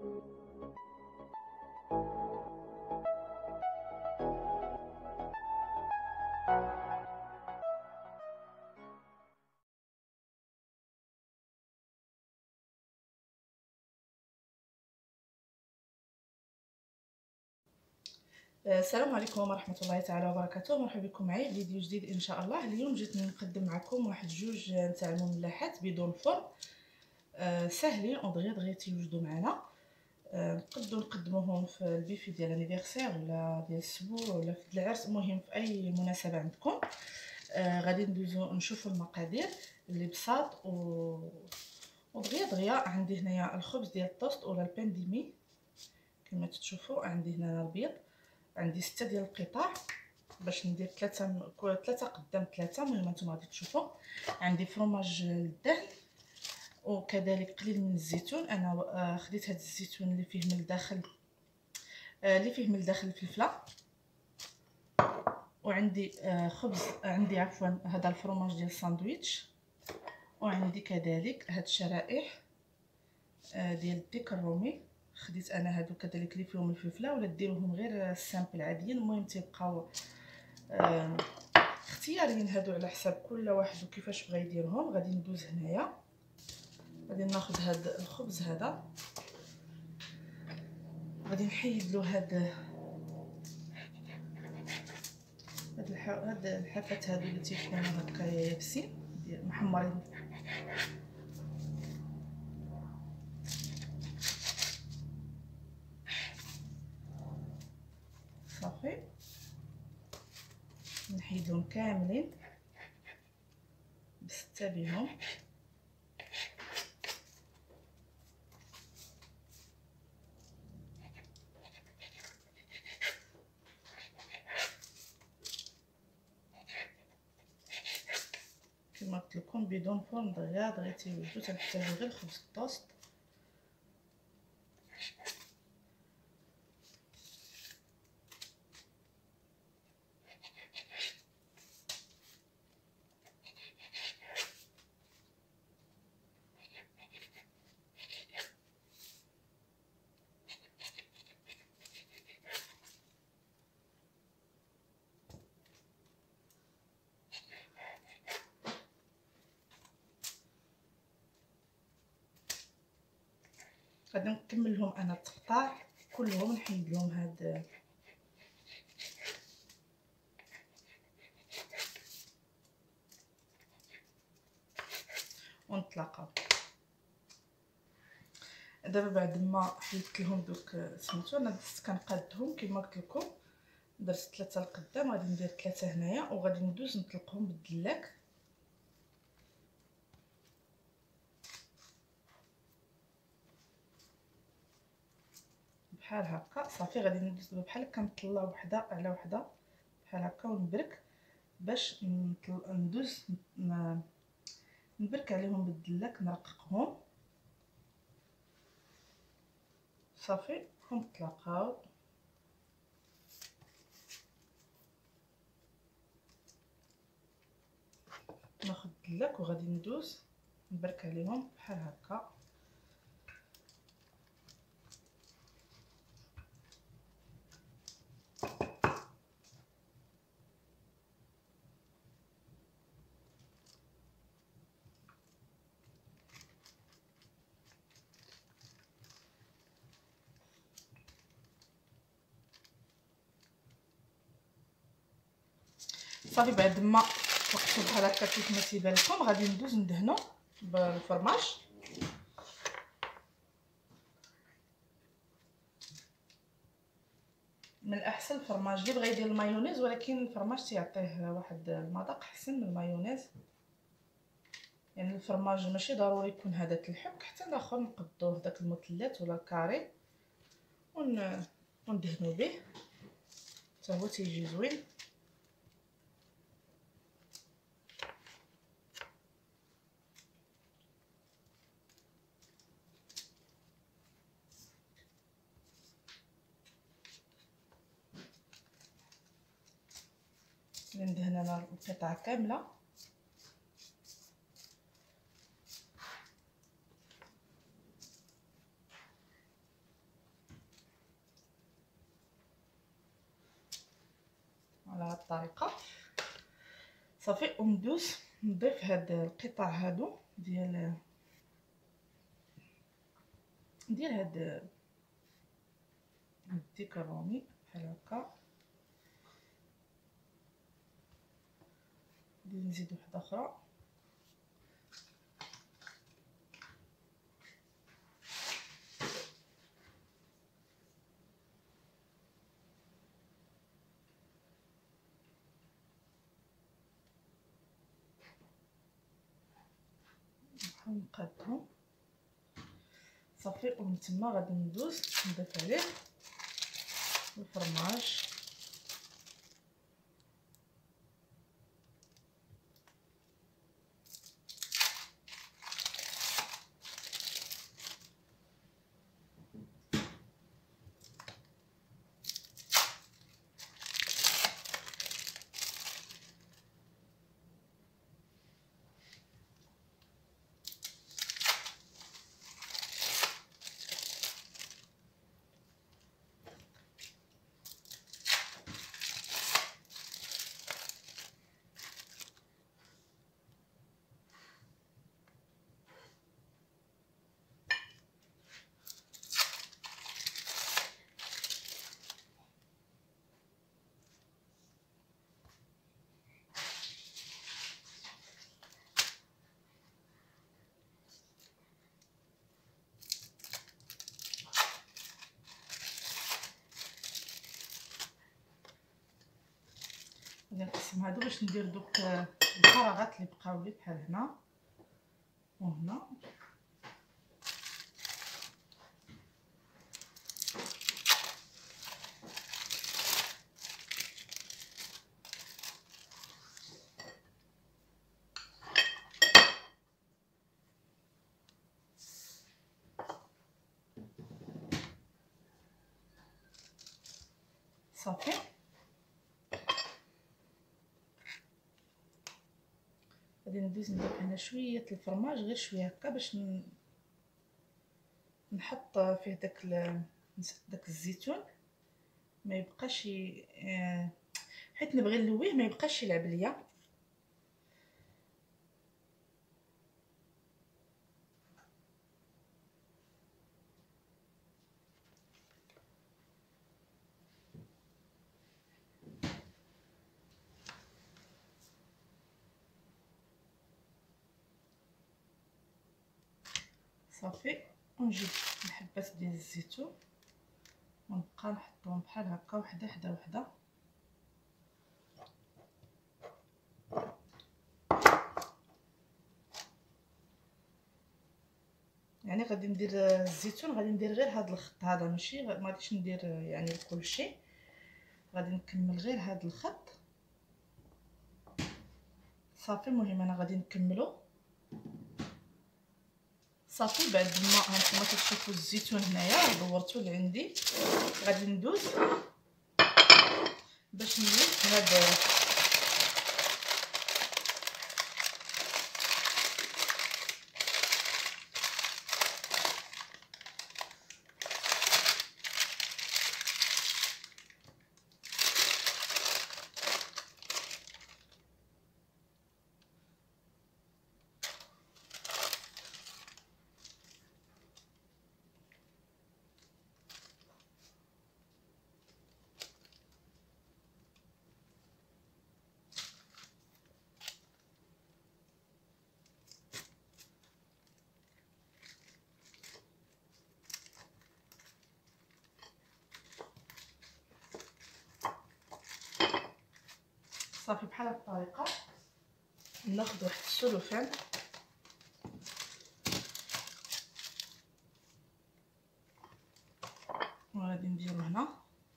السلام عليكم ورحمه الله تعالى وبركاته. مرحبا بكم معايا فيديو جديد ان شاء الله. اليوم جيت نقدم معكم واحد جوج نتاع المملحات بدون فرن، ساهلين دغيا يوجدوا معنا. نقدروا نقدموهم في البيفي ديال الانيفرسير ولا ديال السبوع ولا في العرس، المهم في اي مناسبه عندكم. غادي ندوزو نشوفوا المقادير اللي بساط ودغيا عندي هنايا الخبز ديال الطوست ولا البان ديمي كما تشوفوا. عندي هنا البيض، عندي 6 ديال القطع باش ندير ثلاثه قدام ثلاثه، المهم نتوما غادي تشوفوا. عندي فرماج للدهن وكذلك قليل من الزيتون. انا خديت هذا الزيتون اللي فيه من الداخل الفلفله. وعندي خبز، عندي عفوا هذا الفرماج ديال الساندويتش. وعندي كذلك هاد الشرائح ديال الديك الرومي. خديت انا هادو كذلك اللي فيهم الفلفله، ولا ديروهم غير السامبل عاديين، المهم تيبقاو اختياريين هادو على حساب كل واحد وكيفاش بغى يديرهم. غادي ندوز هنايا، غادي ناخذ هذا الخبز هذا، غادي نحيد له هاد الحافات هادو اللي تيكونوا هكا يابسين محمرين. صافي نحيدهم كاملين بستة بهم. كما قلت لكم بدون فرن، دغيا تيوجدوا. تنحتاجو غير خبز الطوست. غادي نكملهم انا التقطاع كلهم، نحيد لهم هاد ونتلاقاو. دابا بعد ما حيدت لهم دوك سميتو، انا دزت كنقادهم كما قلت لكم. درت 3 لقدام، غادي ندير 3 هنايا، وغادي ندوز نطلقهم بالدلاك بحال هكا. صافي غادي ندوز بحال كنطلع وحده على وحده بحال هكا، ونبرك باش ندوز نبرك عليهم بالدلاك، نرققهم. صافي ونتلاقاو. ناخذ الدلاك وغادي ندوز نبرك عليهم بحال هكا. صافي بعد ما وقتو بحال هكا كيف ما تيبان لكم، غادي ندوز ندهنو بالفرماج. من الاحسن الفرماج اللي بغى يدير المايونيز، ولكن الفرماج تيعطيه واحد المذاق احسن من المايونيز. يعني الفرماج ماشي ضروري يكون هذاك الحك، حتى الاخر نقدوه داك المثلث ولا الكاري وندهنو به حتى هو تيجي زوين. ندهن انا القطعه كامله. على هاد الطريقه. صافي وندوز نضيف هاد القطع هادو ديال هاد الديك الرومي بحال هكا. نزيد وحده اخرى. نقادهم صافي. ومن تما غادي ندوز نضيف عليه الفرماج. غادي نقسم هادو باش ندير دوك الفراغات اللي بقاو لي بحال هنا وهنا. صافي غادي ندوز نضيف هنا شويه الفرماج، غير شويه هكا باش نحط فيه داك الزيتون ما يبقاش حيت نبغي نلويه ما يبقاش يلعب ليا. صافي ونجيب الحبات ديال الزيتون ونبقى نحطهم بحال هكا وحده حدا وحده. يعني غادي ندير الزيتون، غادي ندير غير هذا الخط هذا، ماشي ما غاديش ندير يعني كلشي، غادي نكمل غير هذا الخط صافي. المهم انا غادي نكملو صافي. بعد ما هانتوما كتشوفوا الزيتون هنايا دورتو اللي عندي، غادي ندوز باش نلف هاد صافي. بحال هاد الطريقه ناخذ واحد السلوفان وغادي نديرو هنا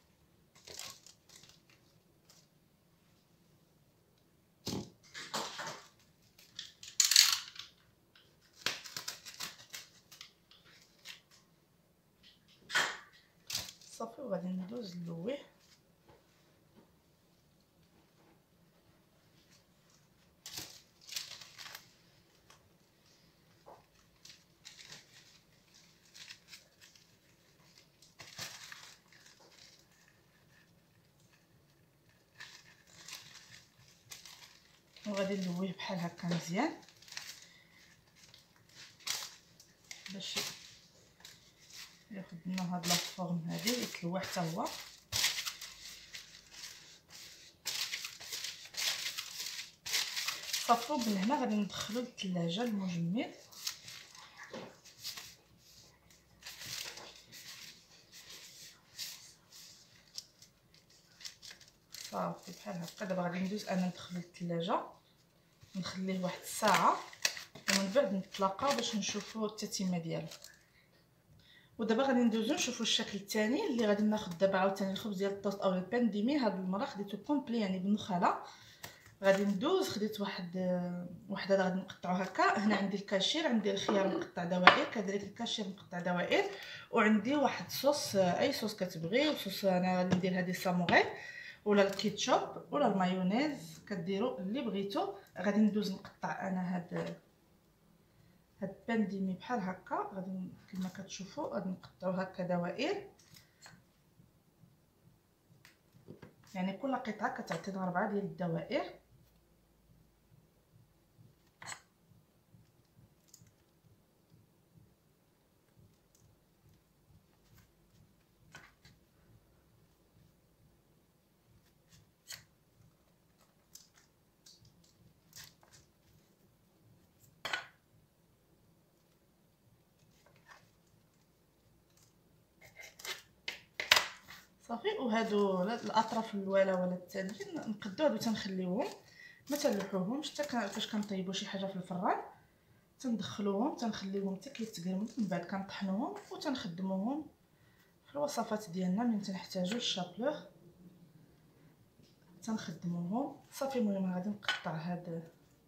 صافي. وغادي ندوز نلويه وغادي نلويه بحال هكا مزيان باش ياخذ لنا هاد لا فورم هادي ويتلوى حتى هو. صافي من هنا غادي ندخلو للثلاجه المجمد. صافي بحال هكا. دابا غادي ندوز انا ندخلو للثلاجه نخليه واحد الساعه ومن بعد نتلاقاو باش نشوفوا التتمه ديالو. ودابا غادي ندوزو نشوفوا الشكل الثاني اللي غادي ناخذ دابا عاوتاني الخبز ديال الطوست او البان ديمي. هاد المره خديتو كومبلي يعني بالنخاله. غادي ندوز خديت وحده غادي نقطعو هكا. هنا عندي الكاشير، عندي الخيار مقطع دوائر، كذلك الكاشير مقطع دوائر، وعندي واحد صوص اي صوص كتبغي. وصوص انا غادي ندير هذه ساموغي ولا الكيتشوب ولا المايونيز، كديروا اللي بغيتو. غادي ندوز نقطع انا هاد البان ديمي بحال هكا. غادي كما كتشوفوا غادي نقطعو هكا دوائر، يعني كل قطعه كتعطينا 4 ديال الدوائر. صافي. وهادو الاطراف الاولى ولا الثانيين نقدو هادو تنخليوهم ما تنلوحوهمش حتى فاش كنطيبوا شي حاجه في الفران. تندخلوهم تنخليوهم حتى كيتقرملوا، من بعد كنطحنوهم وتنخدموهم في الوصفات ديالنا من تنحتاجو الشابلور تنخدموهم. صافي. المهم غادي نقطع هاد.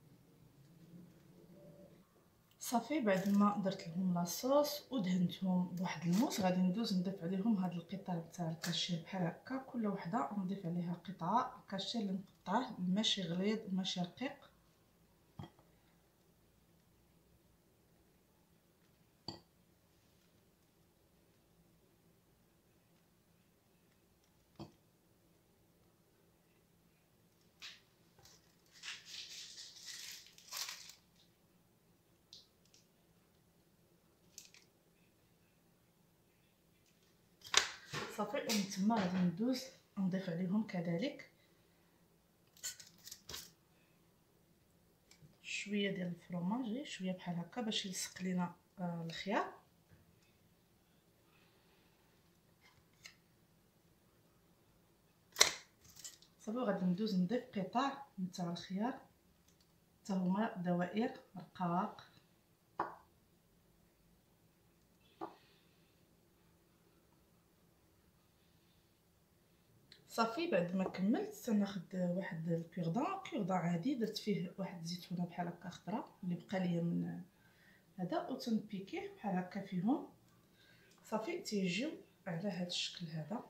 صافي بعد ما درت لهم لاصوص ودهنتهم بواحد الموس غادي ندوز نضيف عليهم هاد القطع تاع الكاشير بحال هكا. كل وحده نضيف عليها قطعه الكاشير اللي مقطعه ماشي غليظ ماشي رقيق. صافي. ومن تما غادي ندوز نضيف عليهم كذلك شويه ديال الفرماج، شويه بحال هكا باش يلصق لينا الخيار. صافي. غادي ندوز نضيف قطع نتاع الخيار حتى هما دوائر رقاق. صافي. بعد ما كملت تناخذ واحد الكوردون عادي درت فيه واحد الزيتونه بحال هكا خضراء اللي بقى ليا من هذا وتنبيكيه بحال هكا فيهم. صافي. تيجيو على هذا الشكل هذا.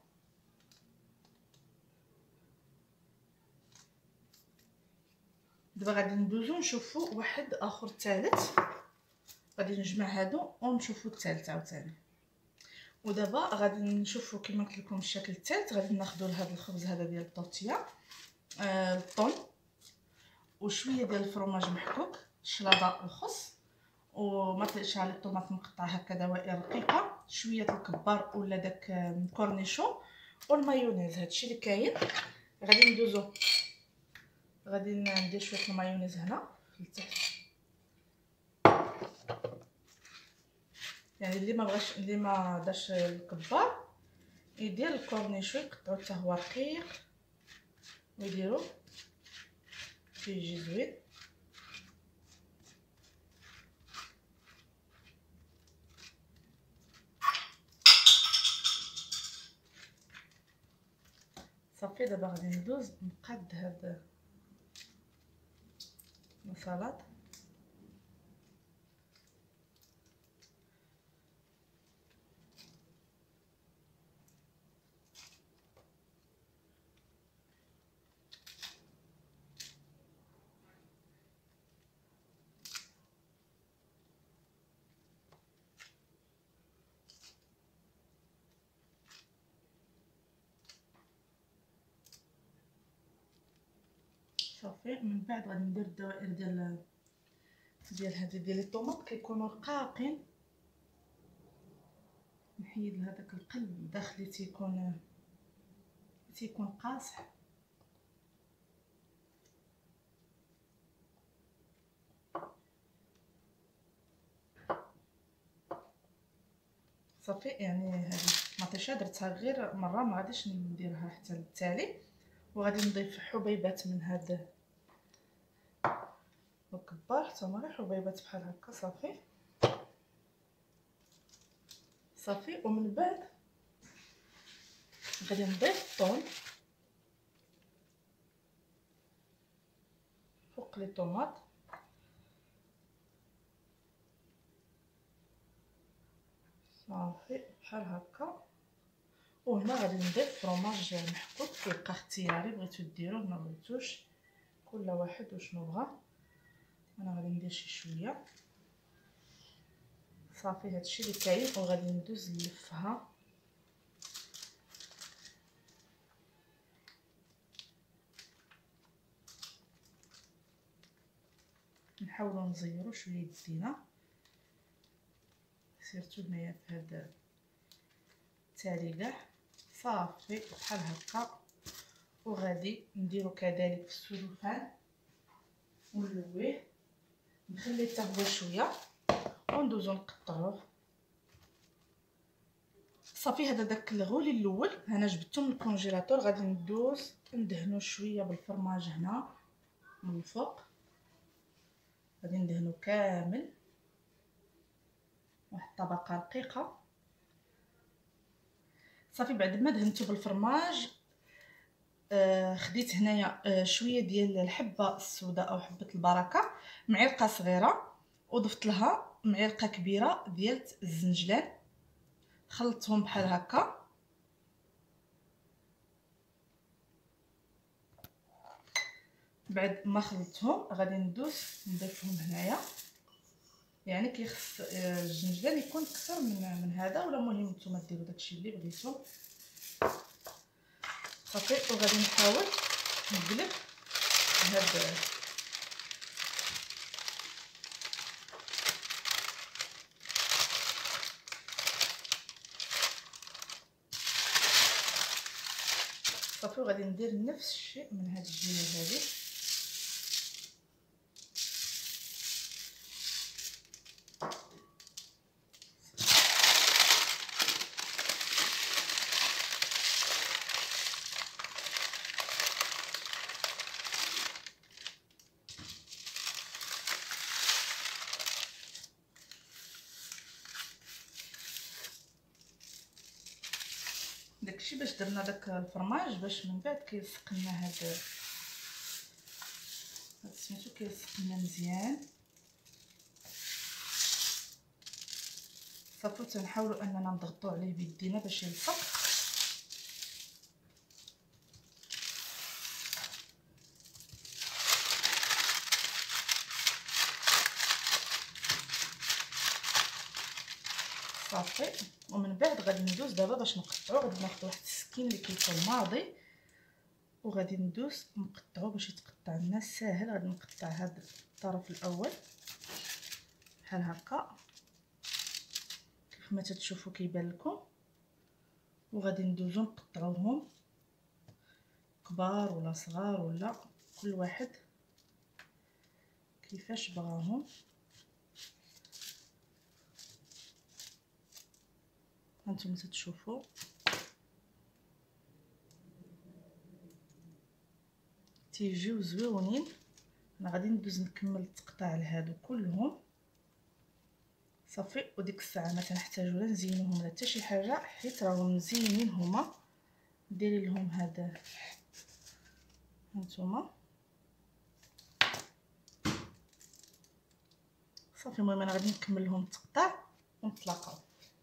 دابا غادي ندوزو نشوفو واحد اخر ثالث. غادي نجمع هادو ونشوفو الثالث عاوتاني. ودابا غادي نشوفو كما قلت لكم الشكل الثالث. غادي ناخذوا لهذا الخبز هذا ديال الطورتيه الطون وشويه ديال الفرماج محكوك الشلاضه الخس وما طلعش على الطوماط مقطع هكا دوائر رقيقه، شويه الكبار ولا داك كورنيشون والمايونيز. هادشي اللي كاين. غادي ندوزو غادي ندير شويه المايونيز هنا في التحت، يعني اللي ما داش الكبار يدير الكورنيشون يقطعو حتى هو رقيق ويديرو يجي زوين. صافي. دابا غادي ندوز نقاد هاد السلطه. صافي. صافي. من بعد غادي ندير الدوائر ديال هذه ديال الطوماط، كيكونوا رقاقين. نحيد لهذاك القلب الداخلي تيكون قاصح. صافي يعني هذه مطيشه درتها غير مره، ما غاديش نديرها حتى للتالي. وغادي نضيف حبيبات من هذا الكبار، حتى هما غير حبيبات بحال هكا. صافي صافي. ومن بعد غادي نضيف الثوم فوق لي طوماط. صافي بحال هكا. وهنا غادي نضيف فرماج محكوك، كيبقى اختياري، بغيتو ديروه ما بغيتوش كل واحد وشنو بغا. انا غادي ندير شي شويه. صافي هادشي اللي كاين. وغادي ندوز نلفها. نحاولوا نزيروا شويه يدينا، سيرتو هنايا في هذا التالي كاع. صافي بحال هكا. وغادي نديرو كذلك في السلوفان ونلويه، نخليه حتى هو شويه وندوزو نقطعوه. صافي هذا داك الغولي الاول انا جبدته من الكونجيلاتور. غادي ندوز ندهنو شويه بالفرماج هنا من الفوق. غادي ندهنو كامل واحد الطبقه رقيقه. صافي بعد ما دهنتو بالفرماج خديت هنايا شويه ديال الحبه السوداء او حبه البركه، معلقه صغيره، وضفت لها معلقه كبيره ديال الزنجلان. خلطتهم بحال هكا. بعد ما خلطتهم غادي ندوز نضيفهم هنايا. يعني كيخص الجنجلان يكون اكثر من هذا، ولا مهم نتوما ديروا داكشي اللي بغيتو. صافي. وغادي نحاول نقلب هاد صافي. وغادي ندير نفس الشيء من هاد الجهه هذه. داكشي باش درنا داك الفرماج، باش من بعد كيلصق لنا هاد سميتو كيلصق لنا مزيان. صافي. تنحاولوا اننا نضغطوا عليه بيدينا باش يلصق. صافي. ومن بعد غادي ندوز دابا باش نقطعو. غادي ناخذ واحد السكين اللي كيكون ماضي، وغادي ندوز نقطعو باش يتقطع لنا ساهل. غادي نقطع هذا الطرف الاول بحال هكا كيف ما تتشوفوا كيبان لكم. وغادي ندوزو نقطعوهم كبار ولا صغار، ولا كل واحد كيفاش بغاهم. هانتوما تتشوفوا تيجيو زويونين. انا غادي ندوز نكمل التقطاع لهادو كلهم. صافي. وديك الساعه ما تنحتاجو لا نزينوهم لا حتى شي حاجه، حيت راهم مزينين هما. ديري لهم هذا هانتوما. صافي. المهم انا غادي نكمل لهم التقطاع ونتلاقاو.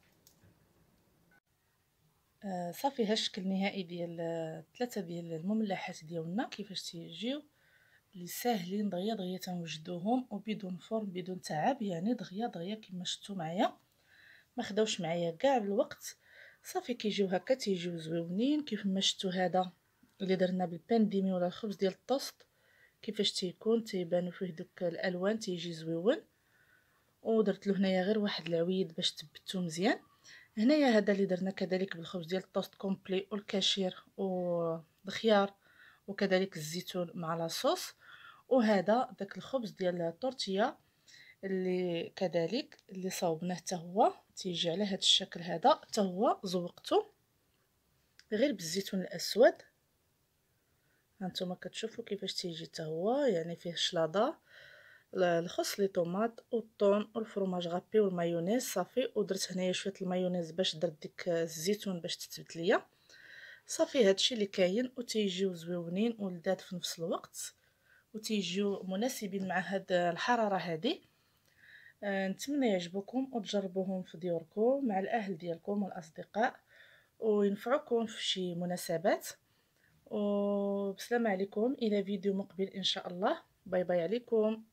صافي. ها الشكل النهائي ديال 3 ديال المملحات ديالنا، كيفاش تيجيو اللي ساهلين دغيا دغيا تنوجدوهم وبدون فرن بدون تعب. يعني دغيا دغيا كما شفتوا معايا، ما خداوش معايا كاع الوقت. صافي كيجيو هكا، تيجيو زويونين كيف ما شفتوا. هذا اللي درنا بالبان ديمي ولا الخبز ديال الطوست، كيفاش تيبانو فيه دوك الالوان، تيجي زويون. ودرت له هنايا غير واحد العويد باش تبتو مزيان. هنايا هذا اللي درنا كذلك بالخبز ديال الطوست كومبلي والكاشير والخيار وكذلك الزيتون مع لاصوص. وهذا داك الخبز ديال الطورتيه اللي كذلك اللي صاوبناه حتى هو تيجي على هذا الشكل هذا، حتى هو زوقته غير بالزيتون الاسود. هانتوما كتشوفوا كيفاش تيجي حتى هو، يعني فيه شلاضه، الخس، لي طوماط والثوم والفرماج غابي والمايونيز صافي. ودرت هنايا شويه المايونيز باش درت ديك الزيتون باش تثبت ليا صافي. هادشي اللي كاين وتيجيو زويونين ولذاذ في نفس الوقت، وتيجيو مناسبين مع هاد الحراره هذه. نتمنى يعجبوكم وتجربوهم في ديوركم مع الاهل ديالكم والاصدقاء، وينفعوكم في شي مناسبات. وبسلام عليكم الى فيديو مقبل ان شاء الله. باي باي عليكم.